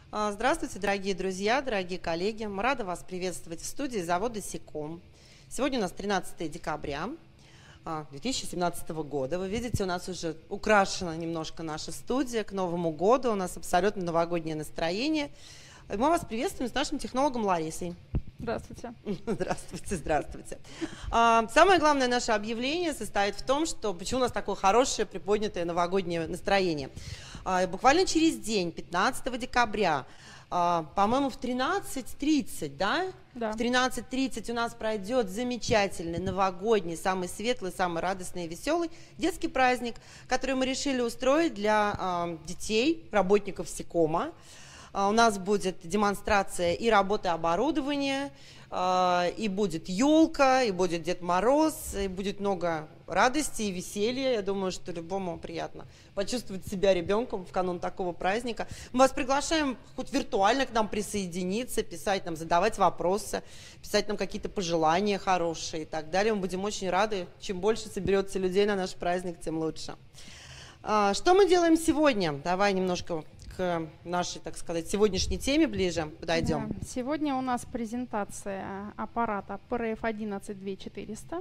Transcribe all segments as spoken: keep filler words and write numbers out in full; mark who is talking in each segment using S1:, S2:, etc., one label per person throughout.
S1: А, Здравствуйте, дорогие друзья, дорогие коллеги. Мы рады вас приветствовать в студии завода Сиком. Сегодня у нас тринадцатое декабря две тысячи семнадцатого года. Вы видите, у нас уже украшена немножко наша студия к Новому году. У нас абсолютно новогоднее настроение. И мы вас приветствуем с нашим технологом Ларисой.
S2: Здравствуйте.
S1: Здравствуйте, здравствуйте. А, самое главное наше объявление состоит в том, что почему у нас такое хорошее приподнятое новогоднее настроение. А, буквально через день, пятнадцатого декабря, а, по-моему, в тринадцать тридцать, да?
S2: Да.
S1: В тринадцать тридцать у нас пройдет замечательный новогодний, самый светлый, самый радостный и веселый детский праздник, который мы решили устроить для а, детей, работников Сикома. У нас будет демонстрация и работы оборудования, и будет елка, и будет Дед Мороз, и будет много радости и веселья. Я думаю, что любому приятно почувствовать себя ребенком в канун такого праздника. Мы вас приглашаем хоть виртуально к нам присоединиться, писать нам, задавать вопросы, писать нам какие-то пожелания хорошие и так далее. Мы будем очень рады. Чем больше соберется людей на наш праздник, тем лучше. Что мы делаем сегодня? Давай немножко к нашей, так сказать, сегодняшней теме ближе подойдем.
S2: Да. Сегодня у нас презентация аппарата пэ эр эф одиннадцать две тысячи четыреста.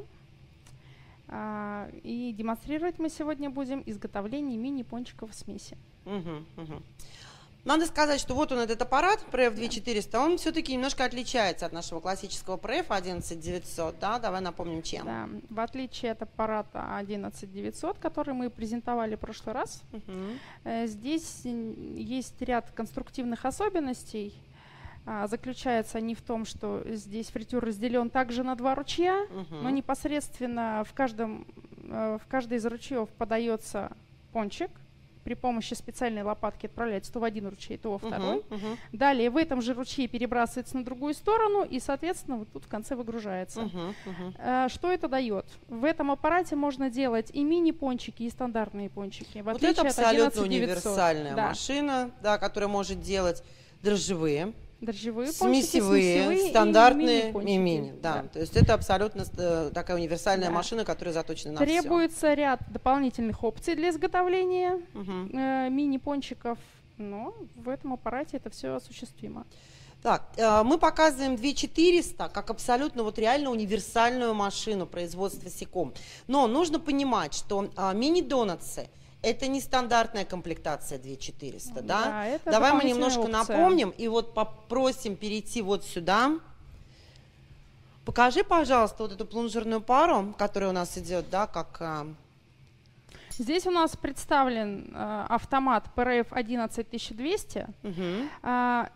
S2: И демонстрировать мы сегодня будем изготовление мини-пончиков в смеси.
S1: Угу, угу. Надо сказать, что вот он, этот аппарат пэ эр эф две тысячи четыреста, он все-таки немножко отличается от нашего классического пэ эр эф одиннадцать девятьсот, да? Давай напомним, чем.
S2: Да. В отличие от аппарата одиннадцать девятьсот, который мы презентовали в прошлый раз, угу. здесь есть ряд конструктивных особенностей. Заключаются они в том, что здесь фритюр разделен также на два ручья, угу. но непосредственно в, каждом, в каждый из ручьев подается пончик. При помощи специальной лопатки отправляется то в один ручей, то во второй. Uh-huh, uh-huh. Далее в этом же ручье перебрасывается на другую сторону и, соответственно, вот тут в конце выгружается. Uh-huh, uh-huh. А, что это дает? В этом аппарате можно делать и мини-пончики, и стандартные пончики. В
S1: вот это абсолютно универсальная
S2: да.
S1: машина, да, которая может делать дрожжевые,
S2: дрожжевые
S1: смесевые,
S2: пончики, смесевые
S1: стандартные и
S2: мини.
S1: Да. Да. То есть это абсолютно такая универсальная да. машина, которая заточена на все.
S2: Требуется ряд дополнительных опций для изготовления угу. э, мини-пончиков, но в этом аппарате это все осуществимо.
S1: Так, э, мы показываем две тысячи четыреста как абсолютно вот реально универсальную машину производства Сиком. Но нужно понимать, что э, мини-донатсы это не стандартная комплектация две тысячи четыреста, да?
S2: да?
S1: Давай мы немножко
S2: опция.
S1: напомним и вот попросим перейти вот сюда. Покажи, пожалуйста, вот эту плунжерную пару, которая у нас идет, да, как...
S2: Здесь у нас представлен э, автомат пэ эр эф одиннадцать тысяча двести, угу. э,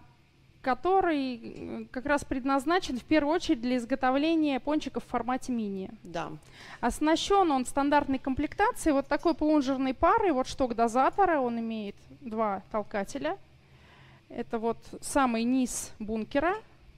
S2: который как раз предназначен в первую очередь для изготовления пончиков в формате мини.
S1: Да.
S2: Оснащен он стандартной комплектацией вот такой плунжерной парой, вот шток дозатора, он имеет два толкателя. Это вот самый низ бункера,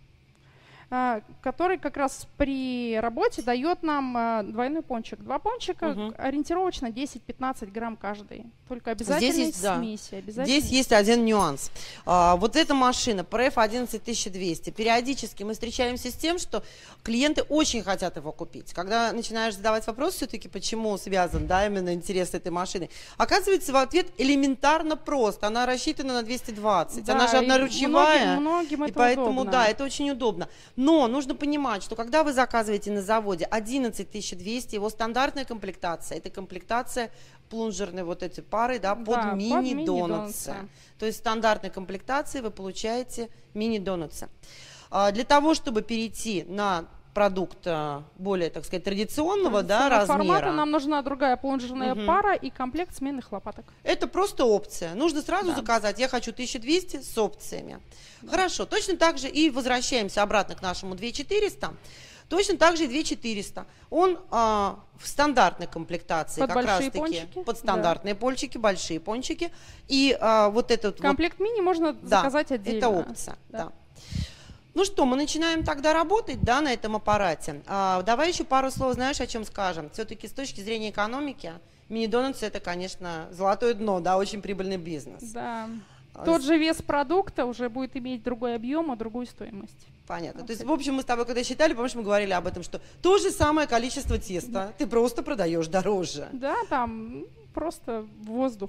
S2: который как раз при работе дает нам двойной пончик. Два пончика угу. ориентировочно десять-пятнадцать грамм каждый. Только обязательно
S1: здесь есть,
S2: из
S1: да.
S2: смеси. Обязательно
S1: здесь
S2: из
S1: есть
S2: смеси.
S1: один нюанс. А, вот эта машина пэ эр эф одиннадцать тысяча двести, периодически мы встречаемся с тем, что клиенты очень хотят его купить. Когда начинаешь задавать вопрос все-таки, почему связан, да, именно интерес этой машины, оказывается, в ответ элементарно просто. Она рассчитана на двести двадцать.
S2: Да,
S1: она же одноручевая.
S2: Многим, многим
S1: и поэтому,
S2: удобно.
S1: да, это очень удобно. Но нужно понимать, что когда вы заказываете на заводе одиннадцать тысяч двести, его стандартная комплектация, это комплектация плунжерной вот эти пары, да, под
S2: да,
S1: мини-донатсы. Мини То есть в стандартной комплектации вы получаете мини-донатсы. А, для того, чтобы перейти на продукт более, так сказать, традиционного, да, размера.
S2: Формата нам нужна другая плунжерная угу. пара и комплект сменных лопаток.
S1: Это просто опция. Нужно сразу
S2: да.
S1: заказать. Я хочу тысячу двести с опциями. Да. Хорошо. Точно так же и возвращаемся обратно к нашему две тысячи четыреста. Точно так же и две тысячи четыреста. Он а, в стандартной комплектации,
S2: под
S1: как раз таки под стандартные да. пончики, большие пончики. И а, вот этот
S2: комплект
S1: вот,
S2: мини можно
S1: да,
S2: заказать отдельно.
S1: Это опция.
S2: Да.
S1: Да. Ну что, мы начинаем тогда работать, да, на этом аппарате. А, давай еще пару слов, знаешь, о чем скажем. Все-таки с точки зрения экономики, мини-донатсы это, конечно, золотое дно, да, очень прибыльный бизнес.
S2: Да. Тот же вес продукта уже будет иметь другой объем, а другую стоимость.
S1: Понятно. То есть, в общем, мы с тобой когда считали, помнишь, мы говорили об этом, что то же самое количество теста ты просто продаешь дороже.
S2: Да, там просто воздух.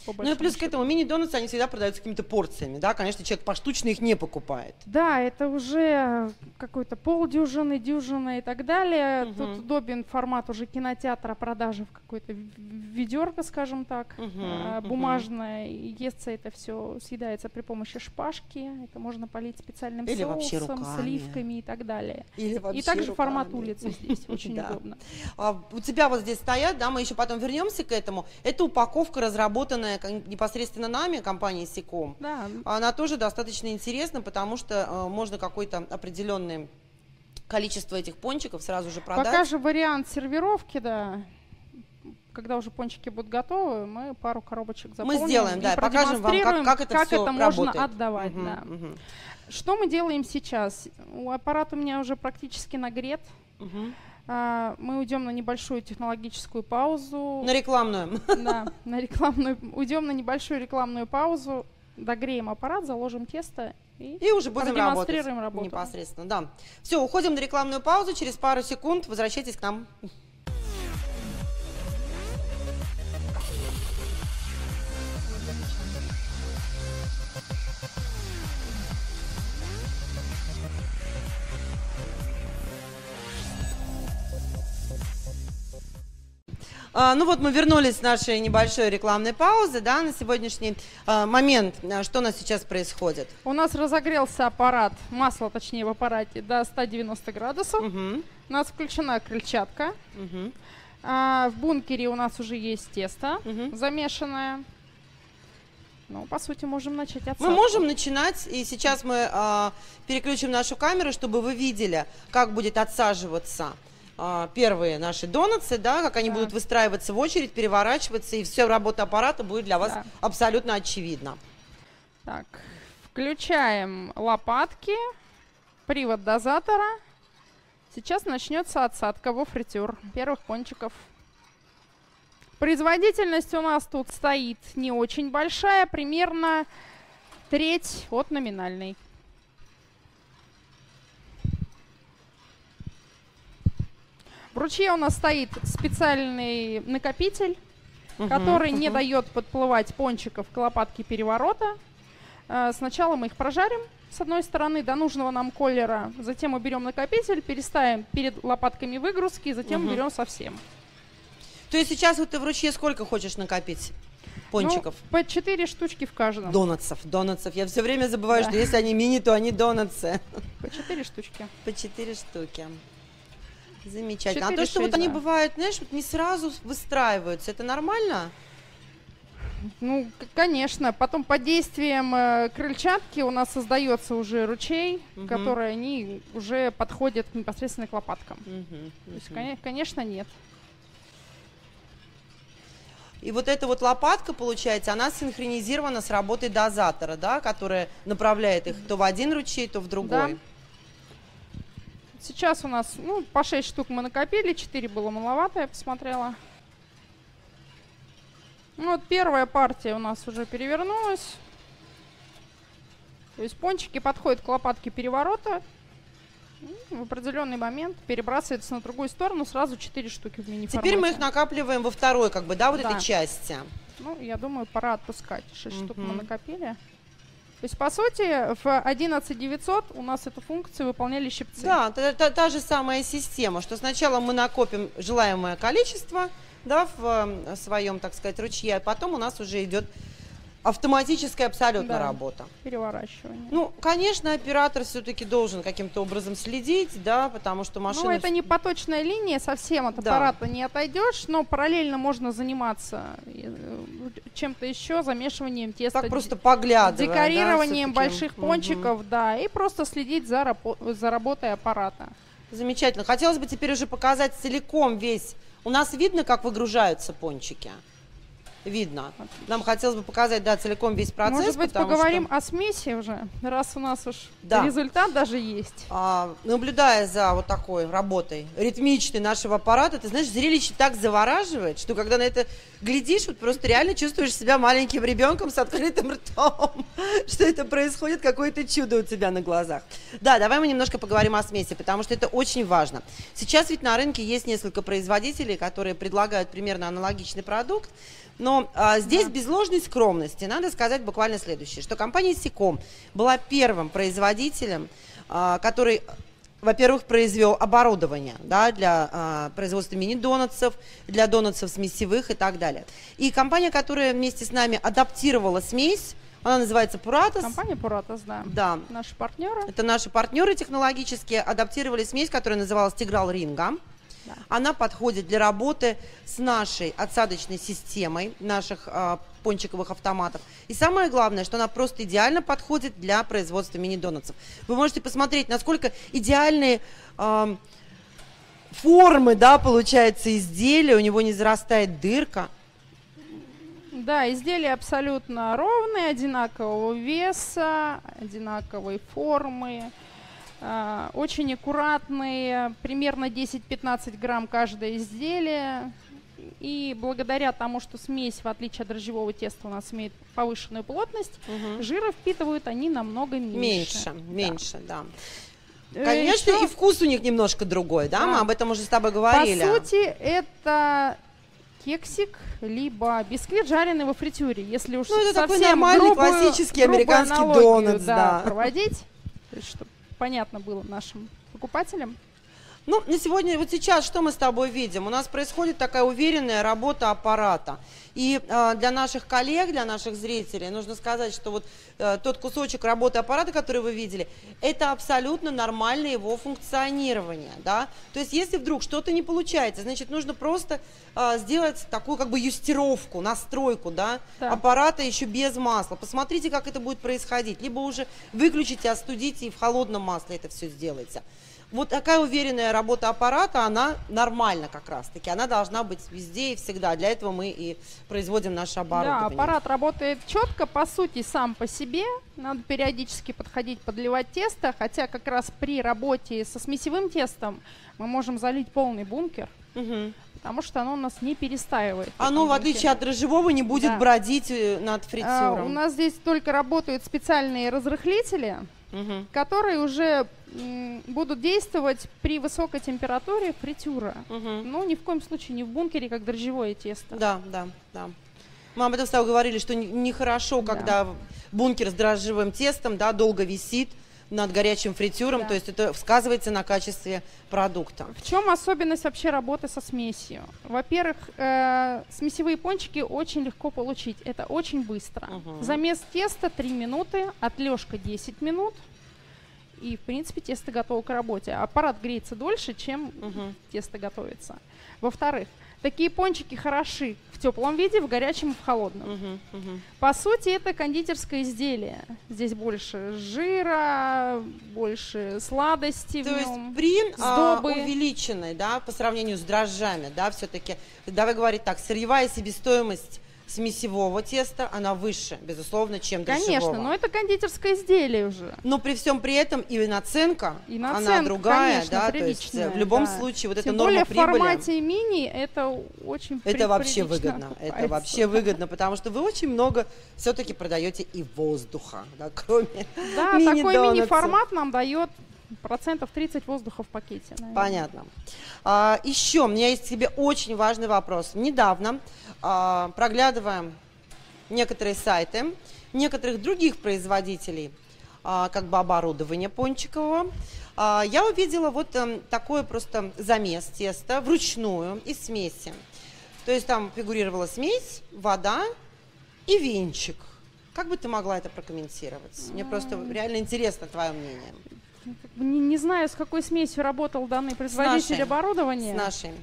S1: Ну и плюс к этому мини-донатсы, они всегда продаются какими-то порциями, да, конечно, человек поштучно их не покупает.
S2: Да, это уже какой-то полдюжины, дюжина и так далее. Угу. Тут удобен формат уже кинотеатра, продажи в какой-то ведерко, скажем так, угу, бумажное. Угу. Естся это все, съедается при помощи шпажки, это можно полить специальным
S1: Или
S2: соусом, сливками и так далее.
S1: Или вообще
S2: и также
S1: руками.
S2: Формат улицы здесь очень удобно.
S1: У тебя вот здесь стоят, да, мы еще потом вернемся к этому. Это упаковка, разработанная непосредственно нами, компанией Сиком.
S2: Да.
S1: Она тоже достаточно интересна, потому что э, можно какое-то определенное количество этих пончиков сразу же продать.
S2: Пока же вариант сервировки, да. Когда уже пончики будут готовы, мы пару коробочек заполним.
S1: Мы сделаем, да, покажем вам, как, как это
S2: как
S1: все
S2: это
S1: работает.
S2: можно отдавать.
S1: Угу,
S2: да.
S1: угу.
S2: Что мы делаем сейчас? Аппарат у меня уже практически нагрет.
S1: Угу.
S2: А, мы уйдем на небольшую технологическую паузу.
S1: На рекламную.
S2: Да, на рекламную. Уйдем на небольшую рекламную паузу, догреем аппарат, заложим тесто и,
S1: и уже будем работать
S2: работу.
S1: непосредственно. Да. Все, уходим на рекламную паузу. Через пару секунд возвращайтесь к нам. А, ну вот мы вернулись с нашей небольшой рекламной паузы, да, на сегодняшний а, момент. Что у нас сейчас происходит?
S2: У нас разогрелся аппарат, масло точнее в аппарате, до ста девяноста градусов.
S1: Угу.
S2: У нас включена крыльчатка.
S1: Угу.
S2: А, в бункере у нас уже есть тесто
S1: угу.
S2: замешанное. Ну, по сути, можем начать отсадку.
S1: Мы можем начинать, и сейчас мы а, переключим нашу камеру, чтобы вы видели, как будет отсаживаться первые наши донатсы, да, как они да. будут выстраиваться в очередь, переворачиваться, и все работа аппарата будет для вас да. абсолютно очевидна.
S2: Так, включаем лопатки, привод дозатора. Сейчас начнется отсадка во фритюр первых пончиков. Производительность у нас тут стоит не очень большая, примерно треть от номинальной. В ручье у нас стоит специальный накопитель, uh-huh, который uh-huh. не дает подплывать пончиков к лопатке переворота. Сначала мы их прожарим с одной стороны до нужного нам колера, затем уберем накопитель, переставим перед лопатками выгрузки, затем uh-huh. уберем совсем.
S1: То есть сейчас вот ты в ручье сколько хочешь накопить пончиков?
S2: Ну, по четыре штучки в каждом.
S1: Донатсов, донатсов. Я все время забываю, да. что если они мини, то они донатсы.
S2: По четыре штучки.
S1: По четыре штуки. Замечательно. А то, что вот они бывают, знаешь, вот не сразу выстраиваются, это нормально?
S2: Ну, конечно. Потом под действием э, крыльчатки у нас создается уже ручей, угу. который они уже подходят непосредственно к лопаткам. Угу, угу. То есть, кон- конечно, нет.
S1: И вот эта вот лопатка, получается, она синхронизирована с работой дозатора, да, которая направляет их то в один ручей, то в другой.
S2: Да. Сейчас у нас, ну, по шесть штук мы накопили, четыре было маловато, я посмотрела. Ну, вот первая партия у нас уже перевернулась. То есть пончики подходят к лопатке переворота. В определенный момент перебрасывается на другую сторону, сразу четыре штуки в мини-формате.
S1: Теперь мы их накапливаем во второй, как бы, да, вот
S2: да.
S1: этой части.
S2: Ну, я думаю, пора отпускать. шесть uh-huh. штук мы накопили. То есть, по сути, в одиннадцать девятьсот у нас эту функцию выполняли щипцы.
S1: Да, та, та, та же самая система, что сначала мы накопим желаемое количество, да, в, в своем, так сказать, ручье, а потом у нас уже идет автоматическая абсолютно
S2: да,
S1: работа.
S2: Переворачивание.
S1: Ну, конечно, оператор все-таки должен каким-то образом следить, да, потому что машина...
S2: Ну, это не поточная линия, совсем от
S1: да.
S2: аппарата не отойдешь, но параллельно можно заниматься чем-то еще, замешиванием теста.
S1: Так просто поглядывая,
S2: декорированием
S1: да,
S2: больших пончиков, угу. да, и просто следить за, рапо- за работой аппарата.
S1: Замечательно. Хотелось бы теперь уже показать целиком весь... У нас видно, как выгружаются пончики? Видно. Нам хотелось бы показать, да, целиком весь процесс.
S2: Может быть, поговорим
S1: что...
S2: о смеси уже, раз у нас уж
S1: да.
S2: результат даже есть.
S1: А, наблюдая за вот такой работой ритмичной нашего аппарата, ты знаешь, зрелище так завораживает, что когда на это глядишь, вот просто реально чувствуешь себя маленьким ребенком с открытым ртом, что это происходит, какое-то чудо у тебя на глазах. Да, давай мы немножко поговорим о смеси, потому что это очень важно. Сейчас ведь на рынке есть несколько производителей, которые предлагают примерно аналогичный продукт. Но а, здесь
S2: Да.
S1: без ложной скромности надо сказать буквально следующее, что компания Сиком была первым производителем, а, который, во-первых, произвел оборудование, да, для а, производства мини-донатсов, для донатсов смесевых и так далее. И компания, которая вместе с нами адаптировала смесь, она называется Puratos.
S2: Компания Puratos, да.
S1: Да.
S2: Наши партнеры.
S1: Это наши партнеры технологические, адаптировали смесь, которая называлась Тиграл Ринга.
S2: Да.
S1: Она подходит для работы с нашей отсадочной системой, наших а, пончиковых автоматов. И самое главное, что она просто идеально подходит для производства мини-донатсов. Вы можете посмотреть, насколько идеальные а, формы, да, получается, изделия, у него не зарастает дырка.
S2: Да, изделия абсолютно ровные, одинакового веса, одинаковой формы, э, очень аккуратные, примерно десять-пятнадцать грамм каждое изделие. И благодаря тому, что смесь, в отличие от дрожжевого теста, у нас имеет повышенную плотность,
S1: Угу.
S2: жира впитывают они намного меньше.
S1: Меньше,
S2: Да.
S1: меньше, да.
S2: Э,
S1: Конечно,
S2: ещё,
S1: и вкус у них немножко другой, да?
S2: Да.
S1: Мы об этом уже с тобой
S2: по
S1: говорили.
S2: сути, это кексик, либо бисквит, жареный во фритюре. Если уж
S1: Ну, это такой
S2: совсем
S1: нормальный,
S2: грубую-
S1: классический
S2: грубую
S1: американский
S2: аналогию,
S1: донатс, да.
S2: проводить, то есть, чтобы понятно было нашим покупателям.
S1: Ну, на сегодня, вот сейчас, что мы с тобой видим? У нас происходит такая уверенная работа аппарата. И э, для наших коллег, для наших зрителей нужно сказать, что вот э, тот кусочек работы аппарата, который вы видели, это абсолютно нормальное его функционирование, да. То есть, если вдруг что-то не получается, значит, нужно просто э, сделать такую как бы юстировку, настройку, да,
S2: Да.
S1: аппарата еще без масла. Посмотрите, как это будет происходить. Либо уже выключите, остудите и в холодном масле это все сделайте. Вот такая уверенная работа аппарата, она нормальна как раз-таки. Она должна быть везде и всегда. Для этого мы и производим наше
S2: Да,
S1: оборудование.
S2: аппарат работает четко, по сути, сам по себе. Надо периодически подходить, подливать тесто, хотя как раз при работе со смесевым тестом мы можем залить полный бункер,
S1: Мгм.
S2: потому что оно у нас не перестаивает. в
S1: Оно,
S2: этом
S1: в отличие
S2: бункере.
S1: от дрожжевого, не будет
S2: Да.
S1: бродить э, над
S2: А,
S1: фритюром.
S2: у нас здесь только работают специальные разрыхлители,
S1: Мгм.
S2: которые уже м, будут действовать при высокой температуре фритюра.
S1: Мгм.
S2: Ну, ни в коем случае не в бункере, как дрожжевое тесто.
S1: Да, да, да. Мы об этом с тобой говорили, что не- нехорошо,
S2: Да.
S1: когда бункер с дрожжевым тестом, да, долго висит над горячим фритюром,
S2: Да.
S1: то есть это сказывается на качестве продукта.
S2: В чем особенность вообще работы со смесью? Во-первых, э, смесевые пончики очень легко получить. Это очень быстро.
S1: Мгм.
S2: Замес теста три минуты, отлежка десять минут. И, в принципе, тесто готово к работе. Аппарат греется дольше, чем
S1: Мгм.
S2: тесто готовится. Во-вторых, такие пончики хороши в теплом виде, в горячем и в холодном.
S1: Мгм. Мгм.
S2: По сути, это кондитерское изделие. Здесь больше жира, больше сладости
S1: То
S2: в
S1: есть
S2: нем.
S1: при а,
S2: сдобы.
S1: увеличенной, да, по сравнению с дрожжами, да, все-таки, давай говорить так, сырьевая себестоимость смесевого теста, она выше, безусловно, чем дрожжевого.
S2: Конечно, но это кондитерское изделие уже.
S1: Но при всем при этом и наценка,
S2: И
S1: она
S2: наценка,
S1: другая,
S2: конечно,
S1: да, то есть
S2: приличная,
S1: в любом
S2: да.
S1: случае вот эта
S2: Тем
S1: норма
S2: более в
S1: прибыли,
S2: формате мини это очень
S1: это
S2: при-
S1: вообще
S2: прилично
S1: выгодно, это
S2: окупается.
S1: вообще выгодно, потому что вы очень много все-таки продаете и воздуха, да, кроме
S2: Да, такой
S1: мини-донатса.
S2: мини-формат нам дает процентов тридцать воздуха в пакете. наверное.
S1: Понятно. А, еще у меня есть к тебе очень важный вопрос. Недавно, а, проглядывая некоторые сайты некоторых других производителей а, как бы оборудования пончикового, а, я увидела вот эм, такой просто замес теста вручную из смеси. То есть там фигурировала смесь, вода и венчик. Как бы ты могла это прокомментировать? Мне просто реально интересно твое мнение.
S2: Не, не знаю, с какой смесью работал данный производитель
S1: нашей.
S2: оборудования.
S1: С нашей.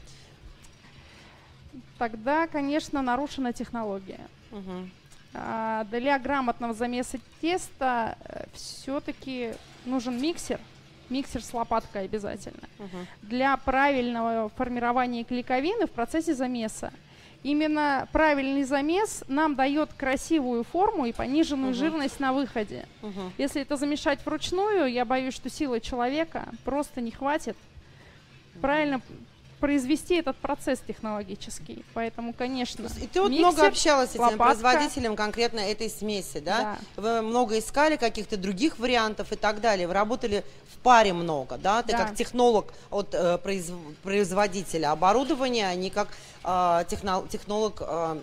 S2: Тогда, конечно, нарушена технология.
S1: Мгм.
S2: А, Для грамотного замеса теста все-таки нужен миксер. Миксер с лопаткой обязательно.
S1: Мгм.
S2: Для правильного формирования клейковины в процессе замеса. Именно правильный замес нам дает красивую форму и пониженную
S1: Мгм.
S2: жирность на выходе.
S1: Мгм.
S2: Если это замешать вручную, я боюсь, что силы человека просто не хватит правильно произвести этот процесс технологический. Поэтому, конечно,
S1: И ты вот
S2: миксер,
S1: много общалась с этим
S2: лопатка.
S1: производителем конкретно этой смеси, да? Вы много искали каких-то других вариантов и так далее. Вы работали в паре много, да? Ты
S2: Да.
S1: как технолог от э, произв- производителя оборудования, а не как э, техно- технолог э,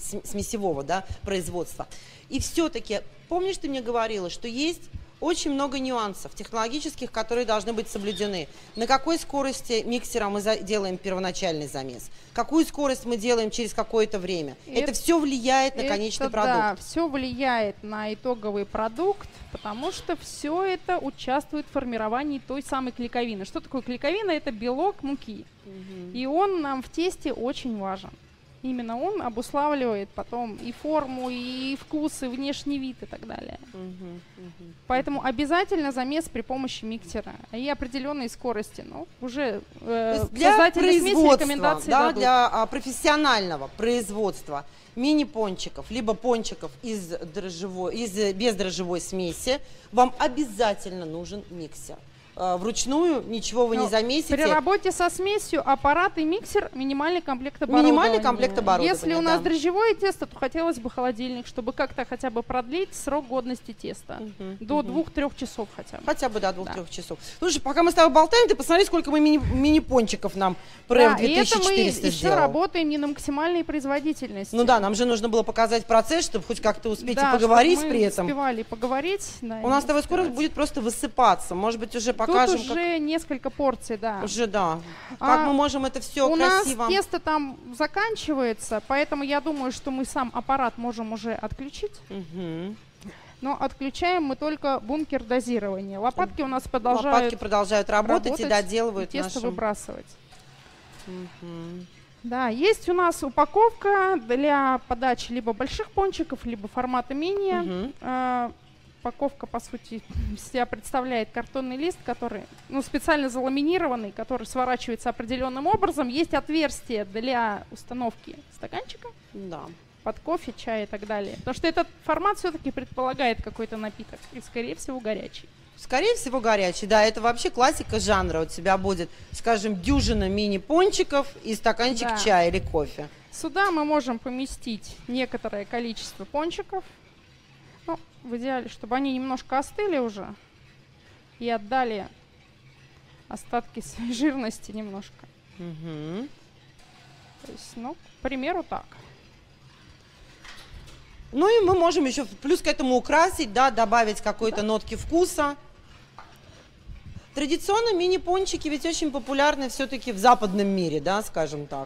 S1: смесевого, да, производства. И все-таки, помнишь, ты мне говорила, что есть очень много нюансов технологических, которые должны быть соблюдены. На какой скорости миксера мы делаем первоначальный замес? Какую скорость мы делаем через какое-то время? Это, это все влияет на конечный
S2: это,
S1: продукт.
S2: Да, все влияет на итоговый продукт, потому что все это участвует в формировании той самой клейковины. Что такое клейковина? Это белок муки. Угу. И он нам в тесте очень важен. Именно он обуславливает потом и форму, и вкус, и внешний вид, и так далее. Uh-huh, uh-huh. Поэтому обязательно замес при помощи миксера и определенной скорости. Ну, уже э,
S1: для производства, рекомендации да,
S2: дадут.
S1: Для а, профессионального производства мини-пончиков, либо пончиков из, дрожжевой, из бездрожжевой смеси, вам обязательно нужен миксер. Вручную ничего вы Но не замесите.
S2: При работе со смесью аппарат и миксер минимальный комплект оборудования.
S1: Минимальный комплект оборудования.
S2: Если у нас
S1: да.
S2: дрожжевое тесто, то хотелось бы холодильник, чтобы как-то хотя бы продлить срок годности теста. Uh-huh, до uh-huh. двух-трех часов хотя бы.
S1: Хотя бы до двух-трех да. часов. Слушай, пока мы с тобой болтаем, ты посмотри, сколько мы мини- мини-пончиков нам ПРЭМ две тысячи четыреста
S2: сделал. И это мы
S1: сделал.
S2: еще работаем не на максимальной производительности.
S1: Ну да, нам же нужно было показать процесс, чтобы хоть как-то успеть
S2: да,
S1: и поговорить
S2: мы
S1: при этом.
S2: успевали поговорить. Да,
S1: у нас с тобой скоро будет просто высыпаться. Может быть, уже покажем.
S2: Тут уже как... несколько порций, да.
S1: Уже, да.
S2: А
S1: как мы можем это все
S2: у
S1: красиво...
S2: У нас тесто там заканчивается, поэтому я думаю, что мы сам аппарат можем уже отключить.
S1: Угу.
S2: Но отключаем мы только бункер дозирования. Лопатки у нас продолжают
S1: Лопатки продолжают работать,
S2: работать
S1: и доделывают
S2: и тесто
S1: нашим...
S2: выбрасывать.
S1: Угу.
S2: Да, есть у нас упаковка для подачи либо больших пончиков, либо формата мини. Угу. А, упаковка, по сути, себя представляет картонный лист, который, ну, специально заламинированный, который сворачивается определенным образом. Есть отверстие для установки стаканчика.
S1: Да.
S2: Под кофе, чай и так далее. Потому что этот формат все-таки предполагает какой-то напиток. И, скорее всего, горячий.
S1: Скорее всего, горячий. Да, это вообще классика жанра. У тебя будет, скажем, дюжина мини-пончиков и стаканчик да. чая или кофе.
S2: Сюда мы можем поместить некоторое количество пончиков. Ну, в идеале, чтобы они немножко остыли уже и отдали остатки своей жирности немножко.
S1: Угу.
S2: То есть, ну, к примеру, так.
S1: Ну и мы можем еще плюс к этому украсить, да, добавить какой-то да. нотки вкуса. Традиционно мини-пончики ведь очень популярны все-таки в западном мире, да, скажем так.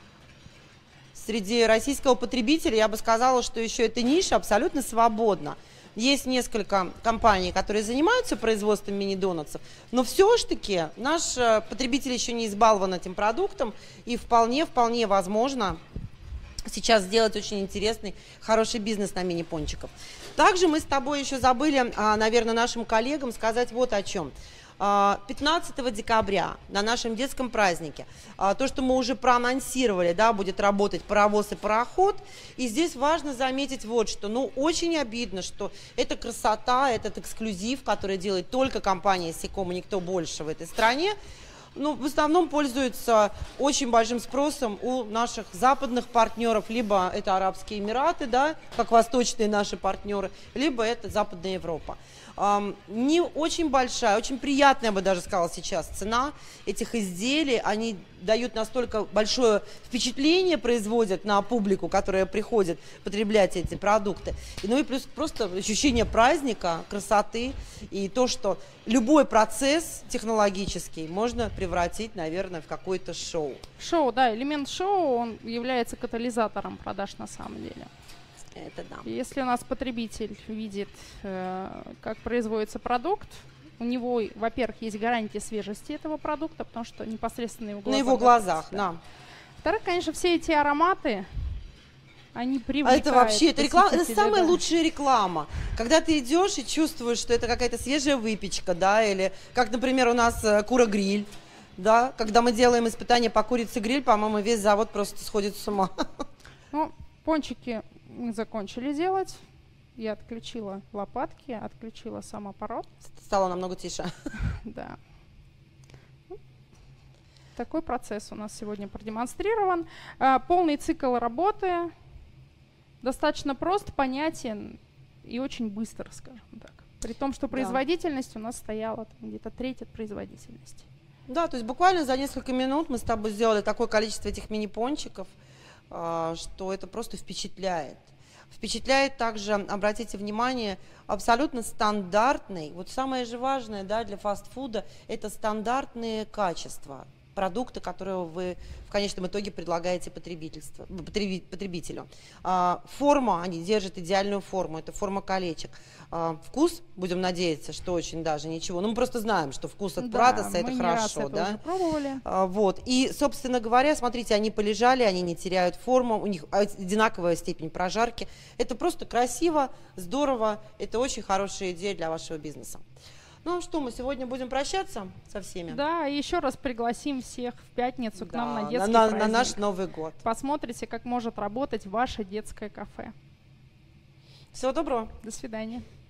S1: Среди российского потребителя я бы сказала, что еще эта ниша абсолютно свободна. Есть несколько компаний, которые занимаются производством мини-донатсов, но все-таки наш потребитель еще не избалован этим продуктом, и вполне-вполне возможно сейчас сделать очень интересный, хороший бизнес на мини-пончиков. Также мы с тобой еще забыли, наверное, нашим коллегам сказать вот о чем. пятнадцатого декабря на нашем детском празднике, то, что мы уже проанонсировали, да, будет работать паровоз и пароход. И здесь важно заметить вот что. Ну, очень обидно, что эта красота, этот эксклюзив, который делает только компания Сикома, никто больше в этой стране, ну, в основном пользуется очень большим спросом у наших западных партнеров, либо это Арабские Эмираты, да, как восточные наши партнеры, либо это Западная Европа. Um, не очень большая, очень приятная, я бы даже сказала сейчас, цена этих изделий. Они дают настолько большое впечатление, производят на публику, которая приходит потреблять эти продукты. И, ну и плюс просто ощущение праздника, красоты и то, что любой процесс технологический можно превратить, наверное, в какое-то шоу.
S2: Шоу, да, элемент шоу, он является катализатором продаж на самом деле.
S1: Это да.
S2: Если у нас потребитель видит, э, как производится продукт, у него, во-первых, есть гарантия свежести этого продукта, потому что непосредственно на его глазах.
S1: На его глазах, да.
S2: Во-вторых, конечно, все эти ароматы, они привлекают.
S1: А это вообще, это, реклама, это самая
S2: да.
S1: лучшая реклама. Когда ты идешь и чувствуешь, что это какая-то свежая выпечка, да, или как, например, у нас кура-гриль, да, когда мы делаем испытания по курице-гриль, по-моему, весь завод просто сходит с ума.
S2: Ну, пончики мы закончили делать. Я отключила лопатки, отключила сам аппарат.
S1: Стало намного тише.
S2: Да. Такой процесс у нас сегодня продемонстрирован. А, полный цикл работы. Достаточно прост, понятен и очень быстро, скажем так. При том, что производительность да. у нас стояла где-то треть от производительности.
S1: Да, то есть буквально за несколько минут мы с тобой сделали такое количество этих мини-пончиков. что это просто впечатляет. Впечатляет также, обратите внимание, абсолютно стандартный, вот самое же важное, да, для фастфуда, это стандартные качества продукта, которые вы в конечном итоге предлагаете потребителю. Форма, они держат идеальную форму, это форма колечек. Вкус, будем надеяться, что очень даже ничего. Ну, мы просто знаем, что вкус от
S2: Да,
S1: Пратоса это
S2: мы не
S1: хорошо,
S2: раз это
S1: да?
S2: уже пробовали.
S1: Вот. И, собственно говоря, смотрите, они полежали, они не теряют форму, у них одинаковая степень прожарки. Это просто красиво, здорово, это очень хорошая идея для вашего бизнеса. Ну что, мы сегодня будем прощаться со всеми?
S2: Да, и еще раз пригласим всех в пятницу к
S1: Да,
S2: нам на детский
S1: на,
S2: праздник.
S1: на наш Новый год.
S2: Посмотрите, как может работать ваше детское кафе.
S1: Всего доброго.
S2: До свидания.